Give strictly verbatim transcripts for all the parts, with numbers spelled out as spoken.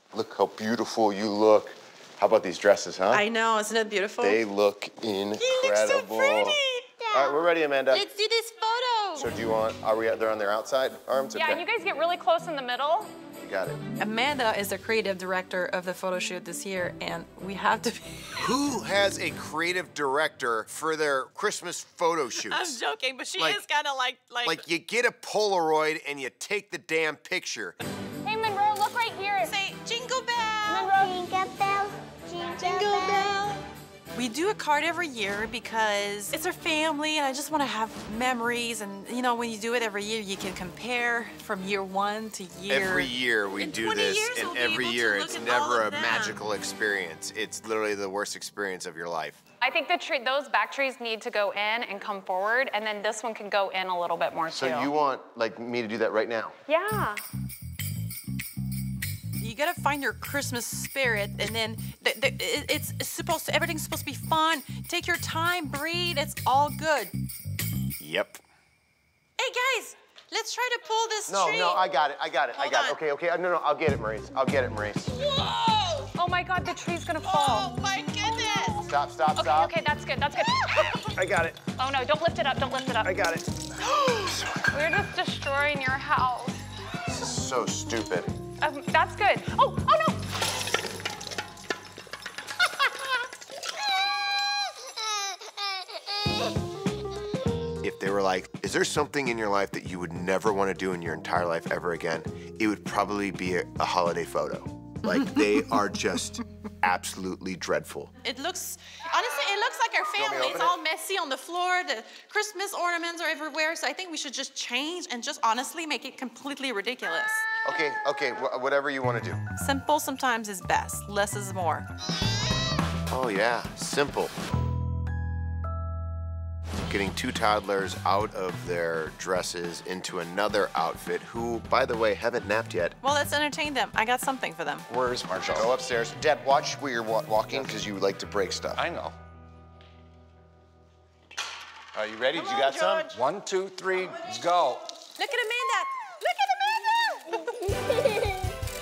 Look how beautiful you look. How about these dresses, huh? I know, isn't it beautiful? They look incredible. You look so pretty. All right, we're ready, Amanda. Let's do this photo. So do you want, are we, they're on their outside arms? Yeah, Okay. you guys get really close in the middle. You got it. Amanda is the creative director of the photo shoot this year, and we have to be... Who has a creative director for their Christmas photo shoots? I'm joking, but she Like- is kind of like, like... Like, you get a Polaroid and you take the damn picture. Hey, Monroe, look right here. Say, jingle bell. Monroe. Jingle bell, jingle, Jingle bell. bell. We do a card every year because it's our family and I just want to have memories. And, you know, when you do it every year, you can compare from year one to year. Every year we In do twenty this, years, and we'll be every able to year look it's at all never of a them. magical experience. It's literally the worst experience of your life. I think the tree, those back trees need to go in and come forward, and then this one can go in a little bit more, So too. you want, like, me to do that right now? Yeah. You gotta find your Christmas spirit, and then th th it- it's supposed to, everything's supposed to be fun. Take your time, breathe, it's all good. Yep. Hey guys, let's try to pull this No, tree. no, I got it, I got it, I Hold got on. it. Okay, okay, no, no, I'll get it, Maryse. I'll get it, Maryse. Whoa! Oh my God, the tree's gonna fall. Oh my goodness! Stop, stop, Okay, stop. okay, that's good, that's good. I got it, Oh no, don't lift it up, don't lift it up. I got it. We're just destroying your house. This is so stupid. Um, that's good. Oh, oh no! If they were like, is there something in your life that you would never want to do in your entire life ever again? It would probably be a, a holiday photo. Like, they are just absolutely dreadful. It looks, honestly, it looks like our want me to family. It's open all messy on the floor. The Christmas ornaments are everywhere. So I think we should just change and just honestly make it completely ridiculous. Okay, okay, wh whatever you want to do. Simple sometimes is best. Less is more. Oh yeah, simple. Getting two toddlers out of their dresses into another outfit who, by the way, haven't napped yet. Well, let's entertain them. I got something for them. Where's Marshall? Go upstairs. Dad, watch where you're wa walking because you like to break stuff. I know. Are you ready? Come you on, got some? George. One, two, three, go. Look at Amanda. Look at Amanda.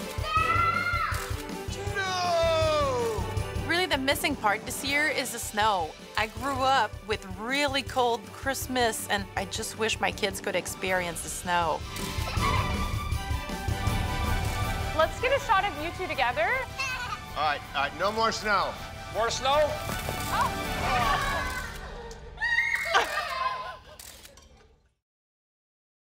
No! Really, the missing part this year is the snow. I grew up with really cold Christmas, and I just wish my kids could experience the snow. Let's get a shot of you two together. All right, all right, no more snow. More snow? Oh.